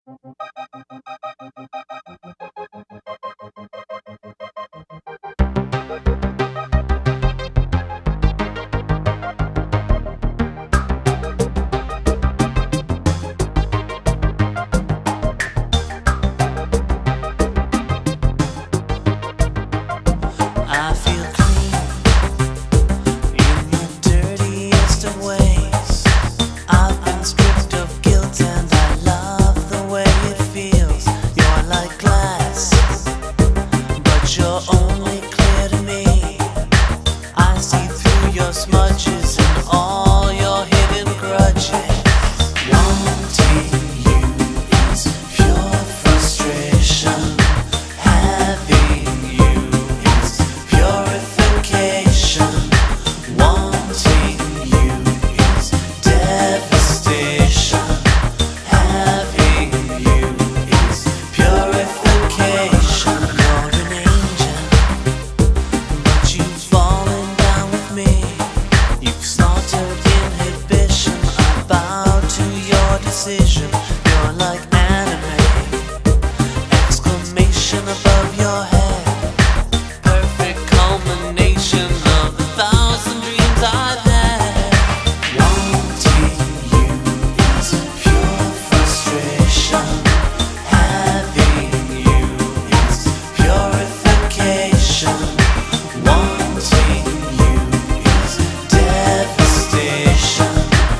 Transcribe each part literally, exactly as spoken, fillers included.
You're like anime, exclamation above your head, perfect culmination of a thousand dreams I've had. Wanting you is pure frustration, having you is purification, wanting you is devastation.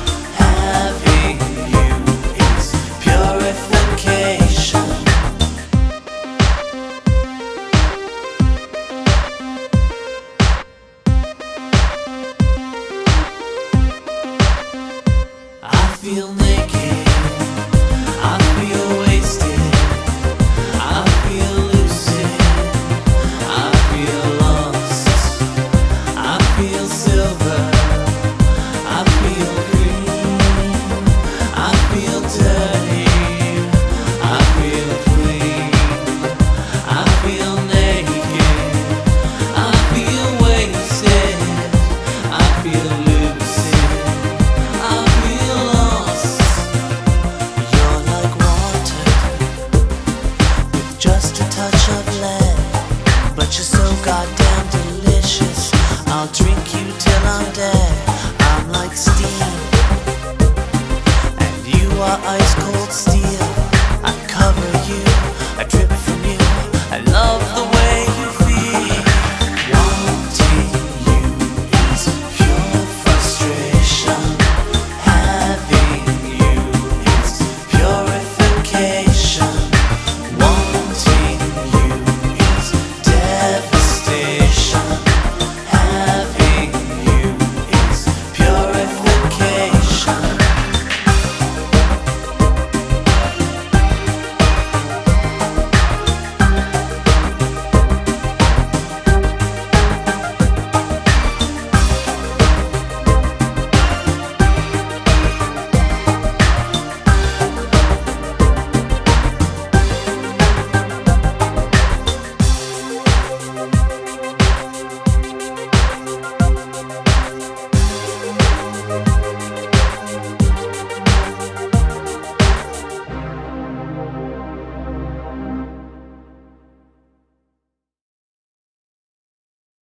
I feel naked, I feel wasted, I feel lucid, I feel lost, I feel silver, I feel green, I feel dirty, I feel clean, I feel naked, I feel wasted, I feel lucid. Just a touch of lead, but you're so goddamn delicious. I'll drink you till I'm dead. I'm like steam, and you are ice cold.